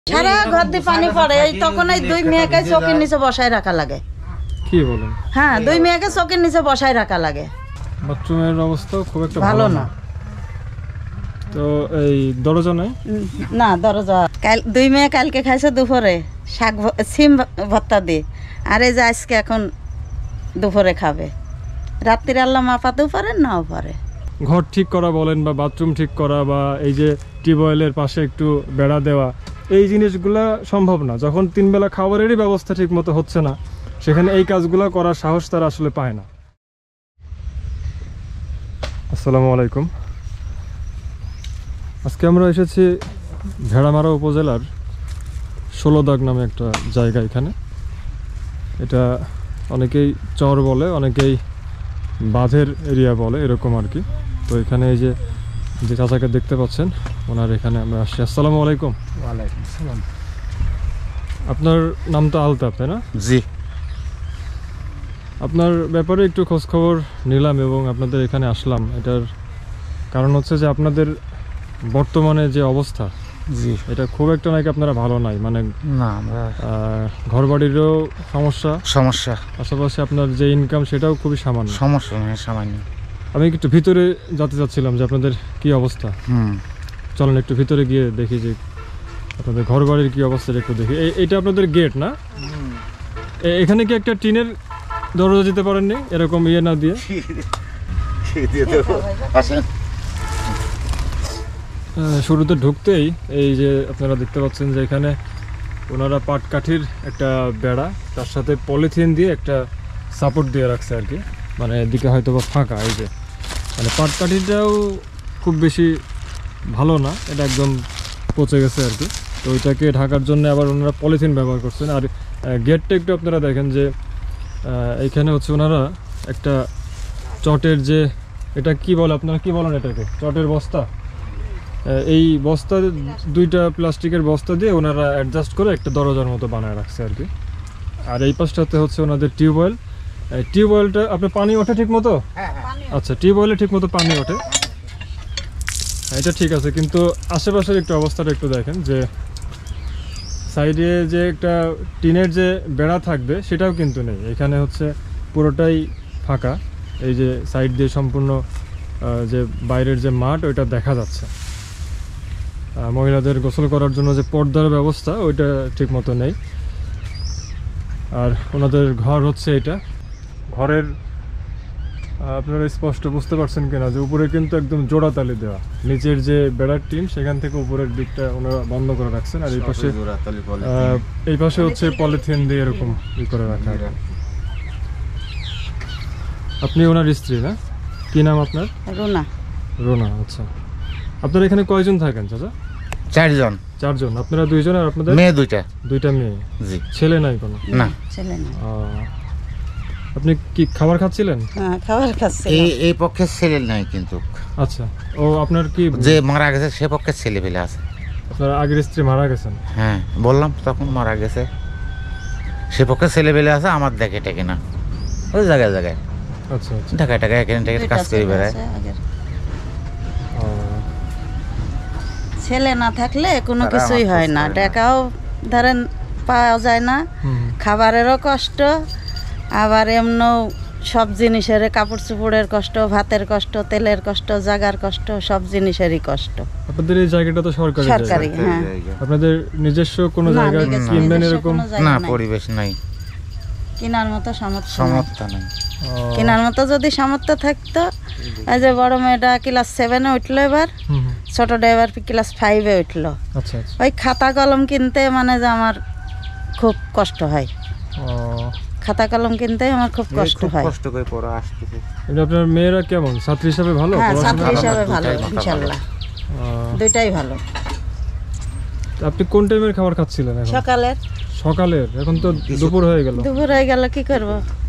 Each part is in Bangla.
সারা ঘর দিয়ে পানি পড়ে, এই তখন এই দুই মেয়েকে চোখের নিচে বসায় রাখা লাগে। কি বলেন? হ্যাঁ, দুই মেয়েকে চোখের নিচে বসায় রাখা লাগে। বাথরুমের অবস্থাও খুব একটা ভালো না। তো এই দরজা নাই? না, দরজা দুই মেয়ে কালকে খাইছে দুপুরে শাক সিম ভর্তা দিয়ে, আর এই যে আজকে এখন দুপুরে খাবে। রাত্রির আল্লাহ মাপাতেও পারেন, নাও পারে। ঘর ঠিক করা বলেন বা বাথরুম ঠিক করা বা এই যে টিউবওয়েলের পাশে একটু বেড়া দেওয়া, এই জিনিসগুলা সম্ভব না। যখন 3 বেলা খাবারেরই ব্যবস্থা ঠিক মতো হচ্ছে না, সেখানে এই কাজগুলো করার সাহস তারা আসলে পায় না। আসসালামু আলাইকুম। আজকে আমরা এসেছি ভেড়ামারা উপজেলার 16 দাগ নামে একটা জায়গা। এখানে এটা অনেকেই চর বলে, অনেকেই বাঁধের এরিয়া বলে, এরকম আর কি। তো এখানে এই যে চাচাকে দেখতে পাচ্ছেন, ওনার এখানে আমরা আসছি। আসসালামু আলাইকুম। ওয়ালাইকুম আসসালাম। আপনার নাম তো আলতাফ, তাই না? জি। আপনার ব্যাপারে একটু খোঁজখবর নিলাম এবং আপনাদের এখানে আসলাম। এটার কারণ হচ্ছে যে আপনাদের বর্তমানে যে অবস্থা, জি, এটা খুব একটা নাকি আপনারা ভালো নাই, মানে না আমরা ঘর বাড়িরও সমস্যা, পাশাপাশি আপনার যে ইনকাম সেটাও খুবই সামান্য। সমস্যা নয়, সামান্য। আমি একটু ভিতরে যেতে চাচ্ছিলাম যে আপনাদের কি অবস্থা। চলেন একটু ভিতরে গিয়ে দেখি যে আপনাদের ঘর বাড়ির কি অবস্থা একটু দেখি। এইটা আপনাদের গেট না? এখানে কি একটা টিনের দরজা দিতে পারেননি এরকম ইয়ে না দিয়ে? শুরুতে ঢুকতেই এই যে আপনারা দেখতে পাচ্ছেন যে এখানে ওনারা পাটকাঠির একটা বেড়া, তার সাথে পলিথিন দিয়ে একটা সাপোর্ট দিয়ে রাখছে আর কি। মানে এদিকে হয়তো বা ফাঁকা। এই যে মানে পাটকাঠিটাও খুব বেশি ভালো না, এটা একদম পচে গেছে আর কি। তো ওইটাকে ঢাকার জন্য আবার ওনারা পলিথিন ব্যবহার করছেন। আর গেটটা একটু আপনারা দেখেন যে এইখানে হচ্ছে ওনারা একটা চটের যে, এটা কি বলে, আপনারা কি বলেন এটাকে? চটের বস্তা। এই বস্তা, 2টা প্লাস্টিকের বস্তা দিয়ে ওনারা অ্যাডজাস্ট করে একটা দরজার মতো বানায় রাখছে আর কি। আর এই পাশটাতে হচ্ছে ওনাদের টিউবওয়েল। টিউবওয়েলটা আপনার পানি ওঠে ঠিক মতো? আচ্ছা, টিউবওয়েলে ঠিক মতো পানি ওঠে, এটা ঠিক আছে। কিন্তু আশেপাশের একটু অবস্থাটা একটু দেখেন যে সাইডে যে একটা টিনের যে বেড়া থাকবে সেটাও কিন্তু নেই। এখানে হচ্ছে পুরোটাই ফাঁকা। এই যে সাইড দিয়ে সম্পূর্ণ যে বাইরের যে মাঠ ওইটা দেখা যাচ্ছে। মহিলাদের গোসল করার জন্য যে পর্দার ব্যবস্থা ওইটা ঠিক মতো নেই। আর ওনাদের ঘর হচ্ছে এটা। ঘরের আপনারা স্পষ্ট বুঝতে পারছেন কিনা যে উপরে কিন্তু একদম জোড়াতালি দেওয়া, নিচের যে বেড়ার টিন সেখান থেকে উপরের দিকটা ওনারা বন্ধ করে রাখছেন। আর এই পাশে হচ্ছে পলিথিন দিয়ে এরকম ই করে রাখা। আপনি ওনার স্ত্রী না? কি নাম আপনার? রুনা। রুনা, আচ্ছা। আপনারা এখানে কয়জন থাকেন চাচা? 4 জন। আপনারা 2 জন আর আপনাদের মেয়ে 2টা মেয়ে? জি। ছেলে নাই কোনো? না, ছেলে না। আপনি কি খাবার খাচ্ছিলেন? হ্যাঁ, খাবার খাচ্ছে। এই পক্ষে ছেলে নাই, কিন্তু আচ্ছা। ও আপনার কি যে মারা গেছে সে পক্ষে ছেলে পেলে আছে। আপনার আগের স্ত্রী মারা গেছেন? হ্যাঁ, বললাম তখন মারা গেছে, সে পক্ষে ছেলে পেলে আছে। আমার দেখে টেকে না, ওই জায়গায় জায়গায়। আচ্ছা আচ্ছা। ঢাকা এখানে কাজ করে বেড়ায়। ছেলে না থাকলে কোনো কিছুই হয় না, টাকাও ধরেন পাওয়া যায় না, খাবারেরও কষ্ট, আবার এমনও সব জিনিসের, কাপড় চোপড়ের কষ্ট, ভাতের কষ্ট, তেলের কষ্ট, জায়গার কষ্ট, সব জিনিসেরই কষ্ট। আপনাদের এই জায়গাটা তো সরকারি? হ্যাঁ। আপনাদের নিজস্ব কোনো জায়গা কিনবেন এরকম? না, পরিবেশ নাই, কেনার মতো সামর্থ্য নাই। কেনার মতো যদি সামর্থ্য থাকতো, এই যে বড় মেয়েটা ক্লাস 7-এ উঠলো, এবার ছোট ড্রাইভার ক্লাস 5-এ উঠলো। আচ্ছা। ওই খাতা কলম কিনতে মানে যে আমার খুব কষ্ট হয়। খাতা কলম কিনতে আমার খুব কষ্ট হয়। কষ্ট করে পড়া আসতেছে। আপনার মেয়েরা কেমন? ছাত্রী হিসাবে ভালো? হ্যাঁ, ছাত্রী হিসাবে ভালো, ইনশাআল্লাহ দুইটাই ভালো। আপনি কোন টাইমের খাবার খাচ্ছিলেন এখন? সকালের। এখন তো দুপুর হয়ে গেল। কি করব?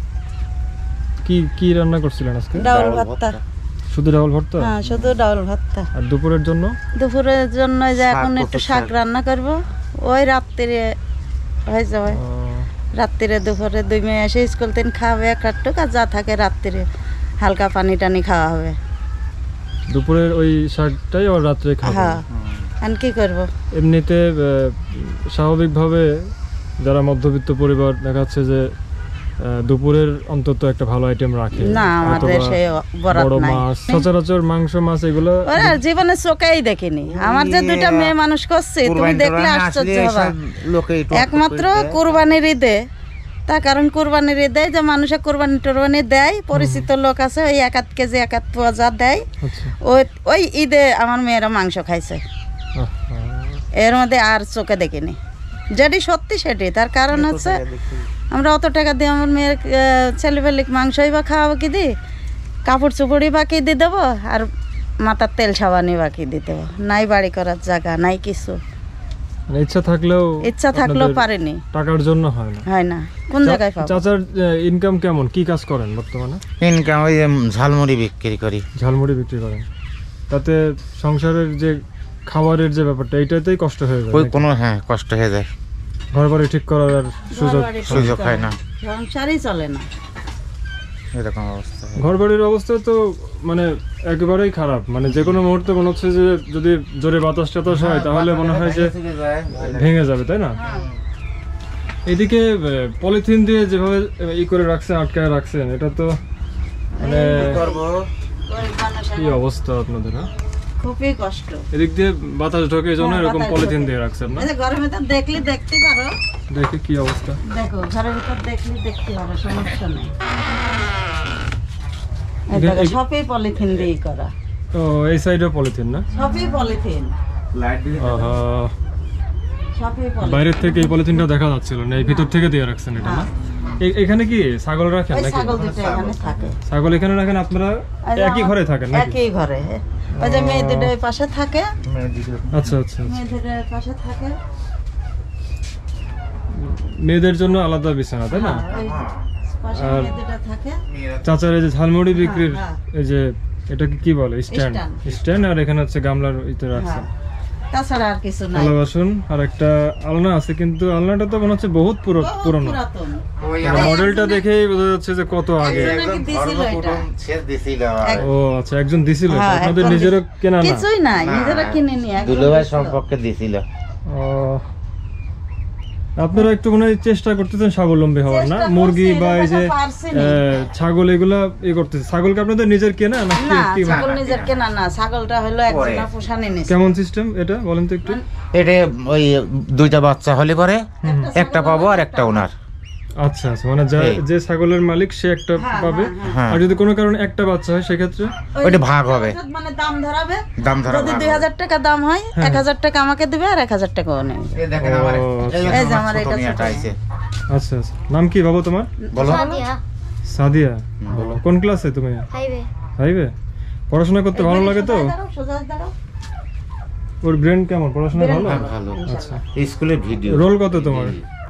কি রান্না করছিলেন আজকে? ডাউল ভর্তা। শুধু ডাউল ভর্তা? হ্যাঁ, শুধু ডাউল ভর্তা। আর দুপুরের জন্য যে এখন একটু শাক রান্না করব, ওই রাত্রিরে হয়ে যাবে। রাত্রিরে দুপুরে 2 মেয়ে এসে স্কুল থেকে খাবে একটুক, আর যা থাকে রাত্রিরে হালকা পানি টানি খাওয়া হবে। দুপুরের ওই শাকটাই আবার রাত্রে খাওয়া? হ্যাঁ। আর কি করব? এমনিতে স্বাভাবিকভাবে যারা মধ্যবিত্ত পরিবার দেখা যাচ্ছে যে দুপুরের অন্তত একটা ভালো আইটেম রাখে, না আমাদের অথবা সে বরাত বড় নাই। মাছ, সচরাচর মাংস মাছ এগুলো ওরা জীবনে চোখেই দেখিনি। আমার যে দুইটা মেয়ে মানুষ করছে, তুমি দেখলে আশ্চর্য হবা। একমাত্র কুরবানির ঈদে, তার কারণ কুরবানির ঈদে যে মানুষে কুরবানি টুরবানি দেয়, পরিচিত লোক আছে, ওই 1 কেজি 1 পোয়া যা দেয়, আচ্ছা ওই ঈদে আমার মেয়েরা মাংস খাইছে। এর মধ্যে আর চোখে দেখিনি, যেটি সত্যি সেটি। তার কারণ হচ্ছে আমরা অত টাকা দিয়ে আমার মেয়ের ছেলেপেলে মাংসই বা খাওয়াবো কি দিই, কাপড় চোপড়ই বাকি দিয়ে দেবো, আর মাথার তেল সাবানি বাকি দিয়ে দেবো। নাই বাড়ি করার জায়গা, নাই কিছু। মানে ইচ্ছা থাকলেও আপনাদের পারেনি, টাকার জন্য হয় না। হয় না। কোন জায়গায় পাবো? চাচার ইনকাম কেমন, কি কাজ করেন বর্তমানে? ইনকাম ওই ঝালমুড়ি বিক্রি করি। ঝালমুড়ি বিক্রি করেন, তাতে সংসারের যে খাবারের যে ব্যাপারটা, এইটাতেই কষ্ট হয়ে যায় ওই নাকি? কোনো কষ্ট হয়ে যায়, ঘর বাড়ি ঠিক করার আর সুযোগ হয় না, সংসারই চলে না, এরকম অবস্থা। ঘর বাড়ির অবস্থা তো মানে একেবারেই খারাপ। মানে যে কোনো মুহূর্তে মনে হচ্ছে যে যদি জোরে বাতাস টাতাস হয় তাহলে মনে হয় যে ভেঙে যাবে, তাই না? এদিকে পলিথিন দিয়ে যেভাবে করে রাখছেন, আটকায় রাখছেন, এটা তো মানে কি অবস্থা আপনাদের? খুবই কষ্ট। এদিক দিয়ে বাতাস ঢোকে, এই জন্য এরকম পলিথিন দিয়ে রাখছেন না? ঘরের ভিতর দেখলে দেখতে পারো, দেখে কি অবস্থা। দেখো ঘরের ভিতর দেখলে দেখতে পারো, সমস্যা নেই। সবই পলিথিন দিয়ে করা। ও এই সাইডে পলিথিন না? সবই পলিথিন, আহা, সবই পলিথিন। বাইরের থেকে এই পলিথিনটা দেখা যাচ্ছিল না, এই ভিতর থেকে দিয়ে রাখছেন এটা না? এখানে কি ছাগল রাখেন ওই নাকি? ছাগল দুটো এখানে থাকে। ছাগল এখানে রাখেন আপনারা? একই ঘরে থাকেন নাকি? একই ঘরে। ওই যে মেয়ে দুটো ওই পাশে থাকে, আচ্ছা আচ্ছা। মেয়ে দুটো ওই পাশে থাকে। মেয়েদের জন্য আলাদা বিছানা, তাই না? ওই পাশে আর মেয়ে দুটো থাকে। চাচার এই যে ঝালমুড়ি বিক্রির হ্যাঁ। এই যে এটাকে কি বলে, স্ট্যান্ড? স্ট্যান্ড, আর এখানে হচ্ছে গামলার ভিতরে রাখছেন। তাছাড়া আর কিছু নাই। থালা বাসন আর একটা আলনা আছে, কিন্তু আলনাটা তো মনে হচ্ছে বহুত পুরনো। পুরাতন। মডেলটা দেখেই বোঝা যাচ্ছে যে কত আগে। ও আচ্ছা, একজন দিছিল এটা, হ্যাঁ, আপনাদের একজন নিজেরও কেনা না? কিছুই নাই, নিজেরা কিনে নিয়ে দুলাভাই সম্পর্কে দিছিল। ও, আপনারা একটু মনে হয় চেষ্টা করতেছেন স্বাবলম্বী হওয়ার না? চেষ্টা মুরগি করছি, বা এই যে এটা পারছিনি। ছাগল এগুলা করতেছে। ছাগলকে আপনাদের নিজের কেনা না? না, ছাগল নিজের কেনা না, ছাগলটা হলো একজনা পোষানি নিছে। কেমন সিস্টেম এটা বলেন তো একটু? এটা ওই 2টা বাচ্চা হলে পরে একটা পাবো আর একটা ওনার। আচ্ছা আচ্ছা, মানে যে ছাগলের মালিক সে একটা পাবে, হ্যাঁ। আর যদি কোনো কারণে একটা বাচ্চা হয় সেক্ষেত্রে ওইটা ভাগ হবে, মানে দাম ধরাবে। দাম ধরা যদি 2000 টাকা দাম হয়, 1000 টাকা আমাকে দিবে আর 1000 টাকা ও নেবে। দেখেন আমার ও, এই যে আমার এটা ছোট আইছে। আচ্ছা আচ্ছা। নাম কি বাবা তোমার? বলো। সাদিয়া। বলো, কোন ক্লাসে তুমি? ফাইভে। পড়াশোনা করতে ভালো লাগে তো? সোজা দাঁড়াও। ওর ব্রেন কেমন, পড়াশোনা ভালো? ভালো। আচ্ছা, স্কুলের ভিডিও। রোল কত তোমার?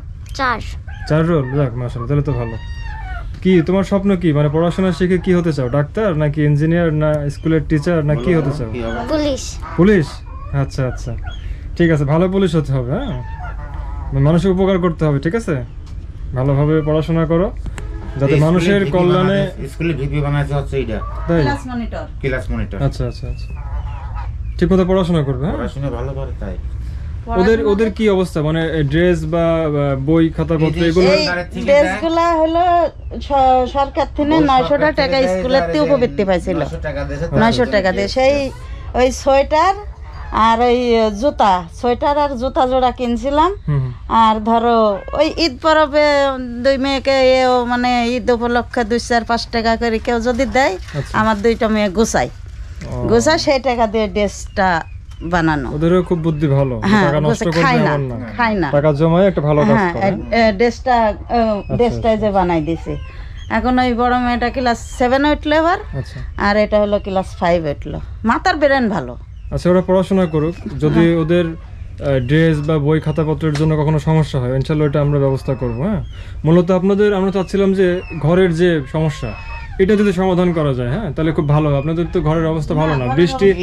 4 রোল। যাক মাশাআল্লাহ, তাহলে তো ভালো। কি তোমার স্বপ্ন কি, মানে পড়াশোনা শিখে কি হতে চাও? ডাক্তার নাকি ইঞ্জিনিয়ার না স্কুলের টিচার না কি হতে চাও? পুলিশ। পুলিশ? আচ্ছা আচ্ছা, ঠিক আছে, ভালো পুলিশ হতে হবে। হ্যাঁ, মানুষের উপকার করতে হবে, ঠিক আছে? ভালোভাবে পড়াশোনা করো যাতে মানুষের কল্যাণে। স্কুলে ভিডিও বানাতে হচ্ছে এইটা, তাই? Class monitor. Class monitor. আচ্ছা আচ্ছা আচ্ছা, ঠিক মতো পড়াশোনা করবে। হ্যাঁ, পড়াশোনা ভালো করে তাই। ওদের কি অবস্থা, মানে ড্রেস বা বই খাতাপত্র এগুলো? এই ড্রেসগুলা হলো সরকার থেকে 900 টাকা স্কুলের তে উপবৃত্তি পাইছিল। 900 টাকা দিয়ে সেই ওই সোয়েটার আর ওই জুতা, সোয়েটার আর জুতা জোড়া কিনছিলাম। হুম, আর ধরো ওই ঈদ পরবে 2 মেয়েকে মানে ঈদ উপলক্ষে 2-4-5 টাকা করে কেউ যদি দেয়, আচ্ছা। আমার 2টা মেয়ে গোছাই সেই টাকা দিয়ে ড্রেসটা বানানো। ওদেরও খুব বুদ্ধি ভালো, হ্যাঁ, টাকা নষ্ট করবে খায় না, এমন না, খায় না। টাকা জমায় একটা ভালো কাজ হ্যাঁ, করে। ড্রেসটা যে বানাই দিছি। এখন ওই বড় মেয়েটা ক্লাস 7 উঠলো এবার, আচ্ছা আর এটা হলো ক্লাস 5 উঠলো। মাথার ব্রেন ভালো। আচ্ছা, ওরা পড়াশোনা করুক। যদি ওদের ড্রেস বা বই খাতাপত্রের জন্য কখনো সমস্যা হয়, ইনশাল্লাহ এটা আমরা ব্যবস্থা করবো। হ্যাঁ, মূলত আমরা চাচ্ছিলাম যে ঘরের যে সমস্যা এটা যদি সমাধান করা যায়, হ্যাঁ, তাহলে খুব ভালো। আপনাদের তো ঘরের অবস্থা ভালো না,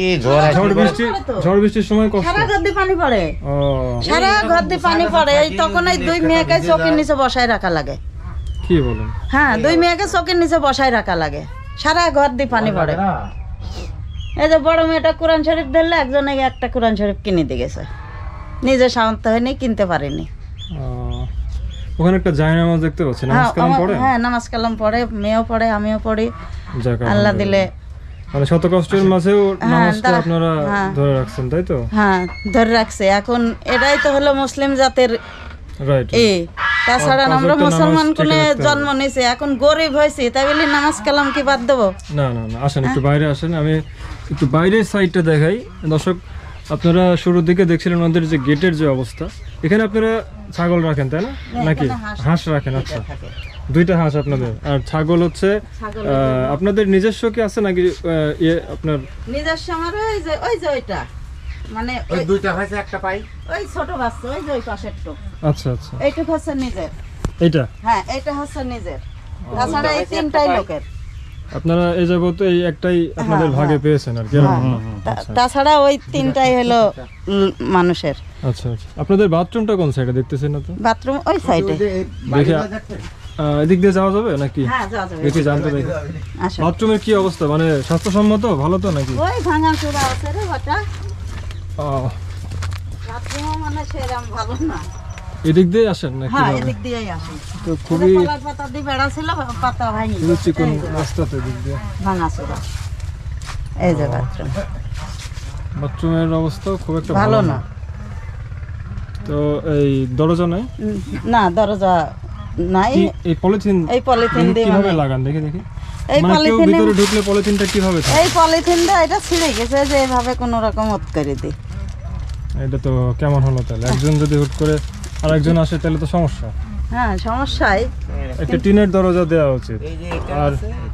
ঝড় বৃষ্টির সময় কষ্ট। সারা ঘর দিয়ে পানি পড়ে, ও সারা ঘর দিয়ে পানি পড়ে। এই তখন এই 2 মেয়েকে চোখের নিচে বসায় রাখা লাগে। কি বলেন? হ্যাঁ, 2 মেয়েকে চোখের নিচে বসায় রাখা লাগে, সারা ঘর দিয়ে পানি পড়ে। এই যে বড় মেয়েটা কোরআন শরীফ ধরলে একজনে একটা কোরআন শরীফ কিনে দিয়ে গেছে, নিজে সামর্থ্য হয়নি, কিনতে পারেনি। ওখানে একটা জায়নামাজ দেখতে পাচ্ছি, নামাজ কালাম পড়ে? হ্যাঁ নামাজ কালাম পড়ে, মেয়েও পড়ে, আমিও পড়ি। যাক, আল্লাহ দিলে মানে শত কষ্টের মাঝেও নামাজটা আপনারা ধরে রাখছেন, তাই তো? হ্যাঁ ধরে রাখছে। এখন এটাই তো হলো মুসলিম জাতের রাইট। তাছাড়া আমরা মুসলমান কোনে জন্ম নিয়েছি, এখন গরিব হয়েছি, তাই বলি নামাজ কালাম কি বাদ দেবো? না না না, আসেন একটু বাইরে আসেন, আমি একটু বাইরের সাইডটা দেখাই। দর্শক, আপনারা শুরুর দিকে দেখছিলেন ওনাদের যে গেটের যে অবস্থা, এখানে আপনারা ছাগল রাখেন তাই না, নাকি হাঁস রাখেন? আচ্ছা, দুইটা হাঁস আপনাদের, আর ছাগল হচ্ছে আপনাদের নিজস্ব কি আছে নাকি আপনার নিজস্ব? আমার ওই যে ওইটা মানে ওই দুইটা হয়েছে, একটা পাই ওই ছোট বাচ্চা, ওই যে ওই পাশের টুক। আচ্ছা আচ্ছা, এইটুকু হচ্ছে নিজের। এইটা? হ্যাঁ এইটা হচ্ছে নিজের। তাছাড়া এই তিনটাই লোকের। আপনারা এই যাবত এই একটাই আপনাদের ভাগে পেয়েছেন আর কি? তাছাড়া ওই তিনটাই হলো মানুষের। আচ্ছা আচ্ছা, আপনাদের বাথরুমটা কোন সাইডে দেখতেছেন না তো? বাথরুম ওই সাইডে। দেখি এদিক দিয়ে যাওয়া যাবে নাকি? হ্যাঁ যাওয়া যাবে। দেখি, জানতে দেখি বাথরুমের কি অবস্থা, মানে স্বাস্থ্যসম্মত ভালো তো নাকি? ওই ভাঙা চূড়া আছে রে বাটা, বাথরুম মানে সেরকম ভালো না। এদিক দিয়ে আসেন নাকি? হ্যাঁ এদিক দিয়েই আসেন। তো খুবই কলার পাতা দিয়ে বেড়া ছিল, পাতা ভাঙি চিকন রাস্তাতে দিক দিয়ে ভাঙা চূড়া। এই যে বাথরুম, বাথরুমের অবস্থা খুব একটা ভালো না। তো এই দরজা নাই? না দরজা নাই। এই পলিথিন দিয়ে কিভাবে লাগান দেখি দেখি? এই মানে কেউ পলিথিন, ভিতরে ঢুকলে পলিথিনটা কিভাবে থাকে? এই পলিথিনটা এটা ছিঁড়ে গেছে, যে এইভাবে কোনো রকম ওত করে দিই। এটা তো কেমন হলো তাহলে? একজন যদি হুট করে আরেকজন আসে তাহলে তো সমস্যা। হ্যাঁ সমস্যাই। একটা টিনের দরজা দেওয়া উচিত। আর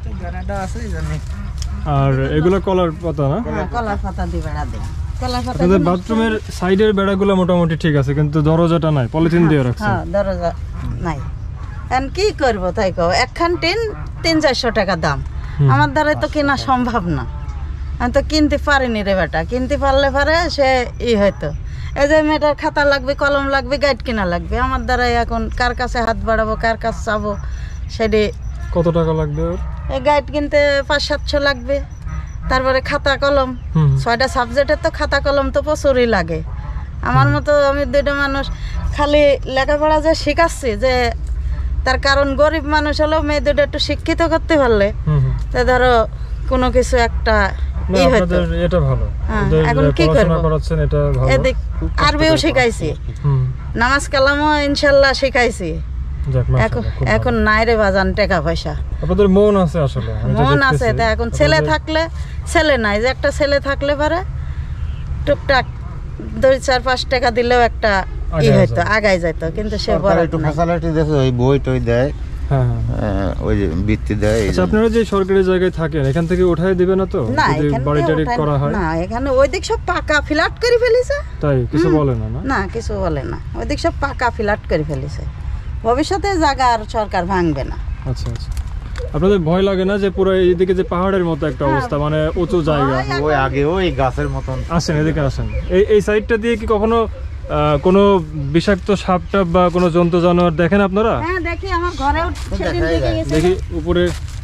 আর এগুলো কলার পাতা না? কলার পাতা দিয়ে বেড়া দেয়। কলার পাতা আপনাদের বাথরুমের সাইডের বেড়াগুলো মোটামুটি ঠিক আছে, কিন্তু দরজাটা নাই, পলিথিন দিয়ে রাখছেন। হ্যাঁ দরজা নাই। এখন কি করবো তাই কও, একখান টিন 300-400 টাকা দাম, আমার দ্বারা তো কেনা সম্ভব না। আমি তো কিনতে পারিনি রে বেটা, কিনতে পারলে পারে সে হয়তো। এই যে মেয়েটার খাতা লাগবে, কলম লাগবে, গাইড কেনা লাগবে, আমার দ্বারা এখন কার কাছে হাত বাড়াবো, কার কাছে চাবো, সেটি। কত টাকা লাগবে ওর? এই গাইড কিনতে 500-700 লাগবে, তারপরে খাতা কলম, 6টা সাবজেক্টের তো খাতা কলম তো প্রচুরই লাগে। আমার মতো আমি 2টা মানুষ খালি লেখাপড়া যে শিখাচ্ছি, যে তার কারণ গরিব মানুষ হলেও মেয়ে 2টা একটু শিক্ষিত করতে পারলে তো ধরো কোনো কিছু একটা হয়তো। এটা ভালো, এখন কি করবো? করাচ্ছেন এটা ভালো। এদিক আরবিও শিখাইছি, নামাজ কালামও ইনশাল্লাহ শিখাইছি। এখন নাই রে বাজান টাকা পয়সা। আপনাদের মন আছে আসলে? মন আছে, তা এখন ছেলে থাকলে, ছেলে নাই, যে একটা ছেলে থাকলে পারে টুকটাক 2-4-5 টাকা দিলেও একটা হয়তো আগাই যেত, কিন্তু সে বড় ফ্যাসিলিটি দেয়, ওই বই টই দেয়, ওই যে বৃত্তি দেয়। আচ্ছা, আপনারা যে সরকারি জায়গায় থাকেন এখান থেকে উঠাই দিবে না তো? না যদি বাড়ি টাড়ি করা হয় না, এখানে ওইদিক সব পাকা ফ্ল্যাট করে ফেলিছে। তাই কিছু বলে না? না কিছু বলে না, ওইদিক সব পাকা ফ্ল্যাট করে ফেলিছে, ভবিষ্যতে জায়গা আর সরকার ভাঙবে না। আচ্ছা আচ্ছা, আপনাদের ভয় লাগে না যে পুরো এইদিকে যে পাহাড়ের মতো একটা অবস্থা, মানে উঁচু জায়গা? ওই আগে ওই গাছের মতন। আসেন এদিকে আসেন, এই সাইডটা দিয়ে কি কখনো কোনো বিষাক্ত সাপ টাপ বা কোনো জন্তু জানোয়ার দেখেন আপনারা? হ্যাঁ দেখি, আমার ঘরেও সেদিন দেখে গেছে। দেখি উপরে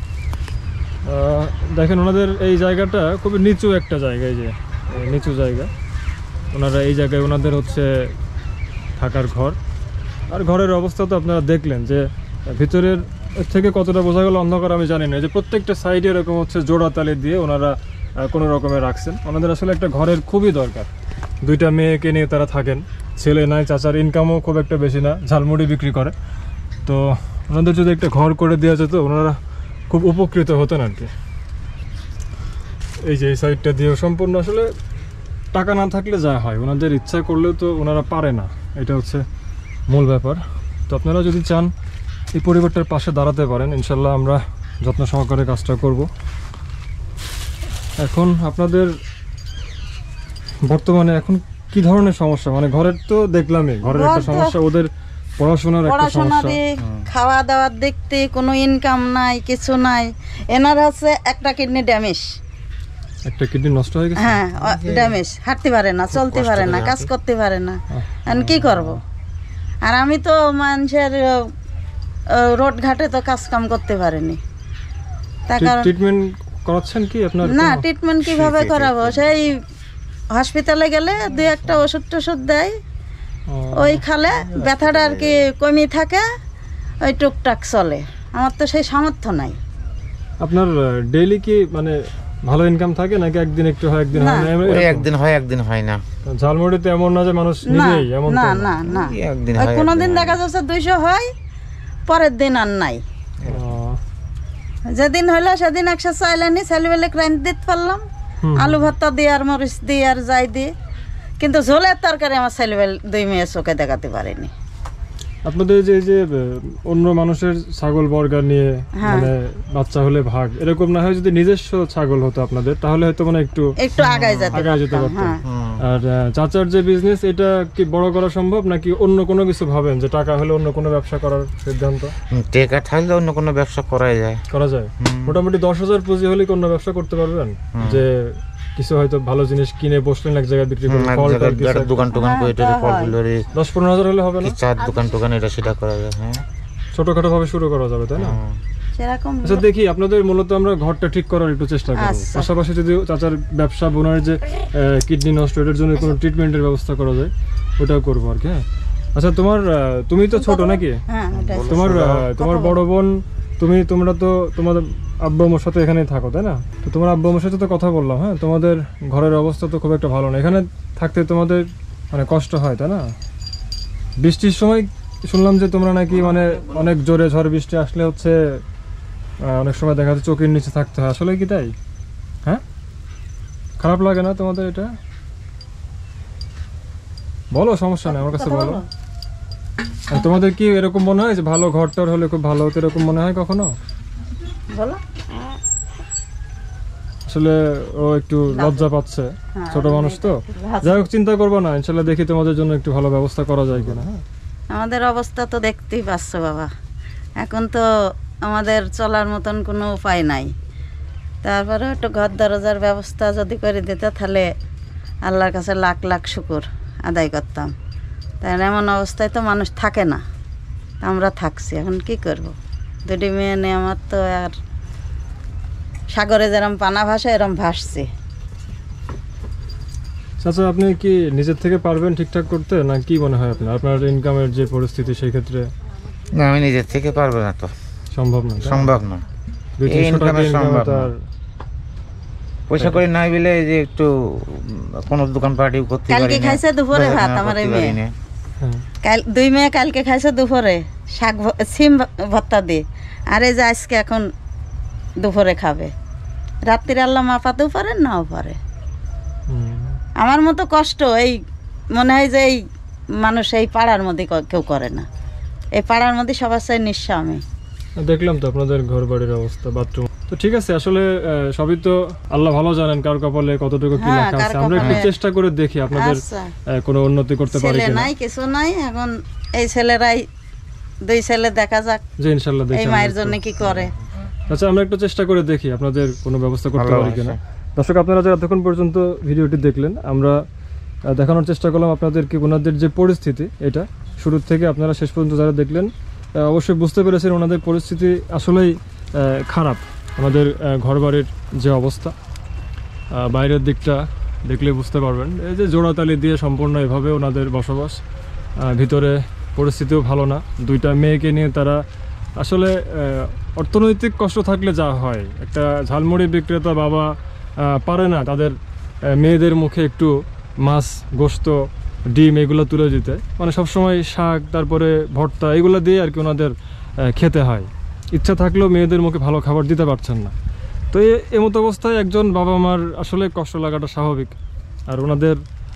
দেখেন, ওনাদের এই জায়গাটা খুবই নিচু একটা জায়গা, এই যে নিচু জায়গা, ওনারা এই জায়গায় ওনাদের হচ্ছে থাকার ঘর। আর ঘরের অবস্থা তো আপনারা দেখলেন, যে ভিতরের থেকে কতটা বোঝা গেল অন্ধকার আমি জানি না, যে প্রত্যেকটা সাইডে এরকম হচ্ছে জোড়া তালি দিয়ে ওনারা কোনো রকমে রাখছেন। ওনাদের আসলে একটা ঘরের খুবই দরকার। 2টা মেয়েকে নিয়ে তারা থাকেন, ছেলে নাই, চাচার ইনকামও খুব একটা বেশি না, ঝালমুড়ি বিক্রি করে। তো ওনাদের যদি একটা ঘর করে দেওয়া যেত ওনারা খুব উপকৃত হতেন আর কি। এই যে এই সাইডটা দিয়েও সম্পূর্ণ আসলে টাকা না থাকলে যা হয়, ওনাদের ইচ্ছা করলেও তো ওনারা পারে না, এটা হচ্ছে মূল ব্যাপার। তো আপনারা যদি চান এই পরিবারটার পাশে দাঁড়াতে পারেন, ইনশাল্লাহ আমরা যত্ন সহকারে কাজটা করব। এখন আপনাদের বর্তমানে এখন কি ধরনের সমস্যা? মানে ঘরের তো দেখলামই, ঘরের একটা সমস্যা, ওদের পড়াশোনার একটা সমস্যা, খাওয়া দাওয়ার দেখতে কোনো ইনকাম নাই, কিছু নাই। এনার হচ্ছে একটা কিডনি ড্যামেজ, একটা কিডনি নষ্ট হয়ে গেছে। হ্যাঁ ড্যামেজ, হাঁটতে পারে না, চলতে পারে না, কাজ করতে পারে না। কি করব? আর আমি তো মানুষের রোড ঘাটে তো কাজ কাম করতে পারিনি। ট্রিটমেন্ট করাচ্ছেন কি আপনার? না, কোনো? ট্রিটমেন্ট কিভাবে করাবো, সেই হসপিটালে গেলে 2-1টা ওষুধ দেয়, ও, ওই খালে ব্যথাটা আর কি কমই থাকে, ওই টুকটাক চলে। আমার তো সেই সামর্থ্য নাই। আপনার ডেইলি কি মানে ভালো ইনকাম থাকে নাকি একদিন একটু হয় একদিন হয় না? ওই একদিন হয় একদিন হয় না। ঝালমুড়িতে এমন না যে মানুষ না নিবেই, এমন তো না না। না না, ওই একদিন ওই হয় কোনোদিন একদিন দেখা যাচ্ছে 200 হয়, পরের দিন আর নাই। ও, যেদিন হইলো সেদিন 100 চাইলেনি, ছেলেবেলে ক্রাইম দিতে পারলাম, হুম। আলু ভর্তা দিয়ে আর মরিচ দিয়ে আর যাই দিয়ে, কিন্তু ঝোলের তরকারি আমার ছেলেবেলে 2 মেয়ে চোখে দেখাতে পারেনি। আপনাদের এই যে অন্য মানুষের ছাগল বর্গা নিয়ে হ্যাঁ। মানে বাচ্চা হলে ভাগ, এরকম না হয় যদি নিজস্ব ছাগল হতো আপনাদের, তাহলে হয়তো মানে একটু একটু আগায় যেতে আগায় যেতে পারতাম। পারতেন। হ্যাঁ, আর চাচার যে বিজনেস, এটা কি বড় করা সম্ভব নাকি অন্য কোনো কিছু ভাবেন যে টাকা হলে অন্য কোনো ব্যবসা করার সিদ্ধান্ত টেকা থাকলে অন্য কোনো ব্যবসা করাই যায়। করা যায়? মোটামুটি 10,000 পুঁজি হলে কোনো ব্যবসা করতে পারবেন, যে কিছু হয়তো ভালো জিনিস কিনে বসলেন এক জায়গায় বিক্রি করে, এক ফল জায়গায় টল কিছু একটা দোকান টোকান করে হ্যাঁ, ফল ফুলের 10-15,000 হলে হবে না? চার দোকান এটা সেটা করা যায়। হ্যাঁ, ছোটখাটো ভাবে শুরু করা যাবে, তাই না? সেরকম আচ্ছা, দেখি আপনাদের মূলত আমরা ঘরটা ঠিক করার একটু চেষ্টা করব। আচ্ছা। পাশাপাশি যদি চাচার ব্যবসা, বোনের যে কিডনি নষ্ট, এটার জন্য কোনো ট্রিটমেন্টের ব্যবস্থা করা যায়, ওটাও করবো আর কি। হ্যাঁ, আচ্ছা, তুমি তো ছোট নাকি? হ্যাঁ, ওটাই। তোমার বড় বোন, তোমরা তো তোমাদের আব্বু আম্মুর সাথে এখানেই থাকো, তাই না? তো তোমার আব্বু আম্মুর সাথে তো কথা বললাম। হ্যাঁ, তোমাদের ঘরের অবস্থা তো খুব একটা ভালো না, এখানে থাকতে তোমাদের মানে কষ্ট হয়, তাই না? বৃষ্টির সময় শুনলাম যে তোমরা নাকি মানে অনেক জোরে ঝড় বৃষ্টি আসলে হচ্ছে অনেক সময় দেখা যাচ্ছে চোখের নিচে থাকতে হয়, আসলে কি তাই? হ্যাঁ, খারাপ লাগে না তোমাদের এটা? বলো, সমস্যা নেই, আমার কাছে কথা বলো। বলো। আর তোমাদের কি এরকম মনে হয় যে ভালো ঘরটার হলে খুব ভালো হতো, এরকম মনে হয় কখনো? বলো। আসলে ও একটু লজ্জা পাচ্ছে, হ্যাঁ, ছোট মানুষ তো। যাই হোক, চিন্তা করবো না, ইনশাল্লাহ দেখি তোমাদের জন্য একটু ভালো ব্যবস্থা করা যায় কিনা। হ্যাঁ, আমাদের অবস্থা তো দেখতেই পাচ্ছ বাবা, এখন তো আমাদের চলার মতন কোনো উপায় নাই। তারপরে একটু ঘর দরজার ব্যবস্থা যদি করে দিত, তাহলে আল্লাহর কাছে লাখ লাখ শুকর আদায় করতাম। তাই এমন অবস্থায় তো মানুষ থাকে না, তা আমরা থাকছি, এখন কি করব? 2টি মেয়ে নিয়ে আমার তো আর সাগরে যেরম পানা ভাসে এরম ভাসছে। চাচা, আপনি কি নিজের থেকে পারবেন ঠিকঠাক করতে, না কি মনে হয় আপনার ইনকামের যে পরিস্থিতি সেই ক্ষেত্রে? না, আমি নিজের থেকে পারবো না, তো সম্ভব না, তাই না? সম্ভব না। 200-300 টাকা income ইনকাম সম্ভব তার পয়সা করে নাই বলে যে একটু কোনো দোকান পার্টি করতে পারি কালকে না, খাইছে দুপুরে ভাত বেচাকেনা আমার এই করতে পারি মেয়ে। না। হ্যাঁ। 2 মেয়ে কালকে খাইছে দুপুরে সিম ভর্তা দিয়ে, আর এই যে আজকে এখন দুপুরে খাবে। রাত্রির আল্লাহ মাপাতেও পারেন, নাও পারে। হুম। আমার মতো কষ্ট এই মনে হয় যে এই মানুষ এই পাড়ার মধ্যে কেউ করে না। এই পাড়ার মধ্যে সবার চাই নিঃস্ব আমি। দেখলাম তো আপনাদের ঘর বাড়ির অবস্থা, বাথরুম তো ঠিক আছে। আসলে সবই তো আল্লাহ ভালো জানেন কার কপালে কতটুকু কি হ্যাঁ, লেখা কার আছে। আমরা একটু কপালে। চেষ্টা করে দেখি আপনাদের আচ্ছা, কোনো উন্নতি করতে পারি ছেলে কিনা। নাই, কিছু নাই, এখন এই ছেলেরাই 2 ছেলে দেখা যাক যে ইনশাআল্লাহ দেখি এই আমরা মায়ের একটু- জন্য কি করে। আচ্ছা, আমরা একটু চেষ্টা করে দেখি আপনাদের কোনো ব্যবস্থা করতে ভালো পারি কিনা। আছে। দর্শক, আপনারা যারা এতক্ষণ পর্যন্ত ভিডিওটি দেখলেন, আমরা দেখানোর চেষ্টা করলাম আপনাদেরকে ওনাদের যে পরিস্থিতি, এটা শুরু থেকে আপনারা শেষ পর্যন্ত যারা দেখলেন অবশ্যই বুঝতে পেরেছেন ওনাদের পরিস্থিতি আসলেই খারাপ। আমাদের ঘরবাড়ির যে অবস্থা, বাইরের দিকটা দেখলে বুঝতে পারবেন, এই যে জোড়াতালি দিয়ে সম্পূর্ণ এভাবে ওনাদের বসবাস। ভিতরে পরিস্থিতিও ভালো না, 2টা মেয়েকে নিয়ে তারা আসলে অর্থনৈতিক কষ্ট থাকলে যা হয়, একটা ঝালমুড়ি বিক্রেতা বাবা পারে না তাদের মেয়েদের মুখে একটু মাছ, গোশত, ডিম এগুলো তুলে দিতে, মানে সবসময় শাক, তারপরে ভর্তা এগুলো দিয়ে আর কি ওনাদের খেতে হয়। ইচ্ছা থাকলেও মেয়েদের মুখে ভালো খাবার দিতে পারছেন না। তো এমতো অবস্থায় একজন বাবা মার আসলে কষ্ট লাগাটা স্বাভাবিক। আর ওনাদের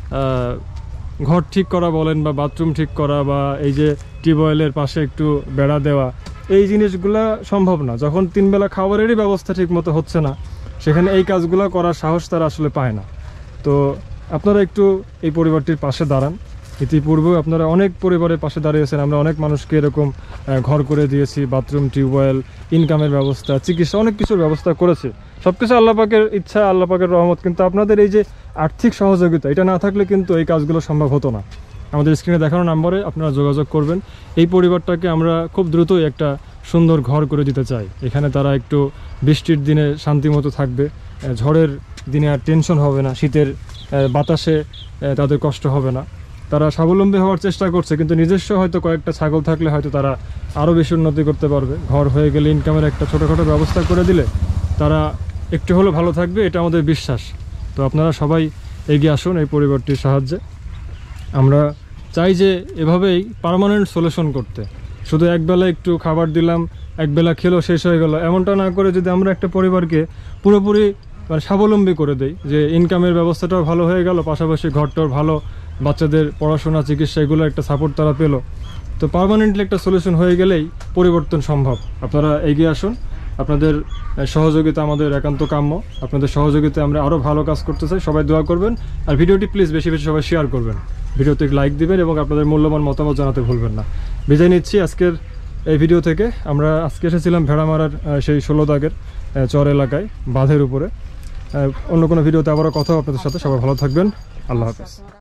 ঘর ঠিক করা বলেন বা বাথরুম ঠিক করা বা এই যে টিউবওয়েলের পাশে একটু বেড়া দেওয়া, এই জিনিসগুলা সম্ভব না। যখন 3 বেলা খাবারেরই ব্যবস্থা ঠিক মতো হচ্ছে না, সেখানে এই কাজগুলো করার সাহস তারা আসলে পায় না। তো আপনারা একটু এই পরিবারটির পাশে দাঁড়ান। ইতিপূর্বেও আপনারা অনেক পরিবারের পাশে দাঁড়িয়েছেন, আমরা অনেক মানুষকে এরকম ঘর করে দিয়েছি, বাথরুম, টিউবওয়েল, ইনকামের ব্যবস্থা, চিকিৎসা, অনেক কিছুর ব্যবস্থা করেছি। সব কিছু আল্লাহ পাকের ইচ্ছা, আল্লাহ পাকের রহমত। কিন্তু আপনাদের এই যে আর্থিক সহযোগিতা, এটা না থাকলে কিন্তু এই কাজগুলো সম্ভব হতো না। আমাদের স্ক্রিনে দেখানো নাম্বারে আপনারা যোগাযোগ করবেন। এই পরিবারটাকে আমরা খুব দ্রুতই একটা সুন্দর ঘর করে দিতে চায়। এখানে তারা একটু বৃষ্টির দিনে শান্তি মতো থাকবে, ঝড়ের দিনে আর টেনশন হবে না, শীতের বাতাসে তাদের কষ্ট হবে না। তারা স্বাবলম্বী হওয়ার চেষ্টা করছে, কিন্তু নিজস্ব হয়তো কয়েকটা ছাগল থাকলে হয়তো তারা আরও বেশি উন্নতি করতে পারবে। ঘর হয়ে গেলে ইনকামের একটা ছোটোখাটো ব্যবস্থা করে দিলে তারা একটু হলেও ভালো থাকবে, এটা আমাদের বিশ্বাস। তো আপনারা সবাই এগিয়ে আসুন এই পরিবারটির সাহায্যে। আমরা চাই যে এভাবেই পার্মানেন্ট সলিউশন করতে, শুধু একবেলা একটু খাবার দিলাম, একবেলা খেলো শেষ হয়ে গেল, এমনটা না করে যদি আমরা একটা পরিবারকে পুরোপুরি মানে স্বাবলম্বী করে দেই, যে ইনকামের ব্যবস্থাটাও ভালো হয়ে গেল, পাশাপাশি ঘরটাও ভালো, বাচ্চাদের পড়াশোনা চিকিৎসা এগুলো একটা সাপোর্ট তারা পেলো, তো পার্মানেন্টলি একটা সলিউশন হয়ে গেলেই পরিবর্তন সম্ভব। আপনারা এগিয়ে আসুন, আপনাদের সহযোগিতা আমাদের একান্ত কাম্য। আপনাদের সহযোগিতায় আমরা আরও ভালো কাজ করতে চাই, সবাই দোয়া করবেন। আর ভিডিওটি প্লিজ বেশি বেশি সবাই শেয়ার করবেন, ভিডিওতে লাইক দিবেন এবং আপনাদের মূল্যবান মতামত জানাতে ভুলবেন না। বিদায় নিচ্ছি আজকের এই ভিডিও থেকে। আমরা আজকে এসেছিলাম ভেড়ামারার সেই 16 দাগের চর এলাকায়, বাঁধের উপরে। অন্য কোনো ভিডিওতে আবারও কথা আপনাদের সাথে। সবাই ভালো থাকবেন, আল্লাহ হাফেজ।